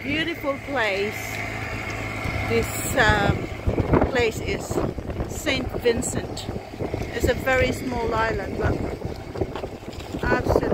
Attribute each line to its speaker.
Speaker 1: beautiful place. This place is St. Vincent. It's a very small island, but absolutely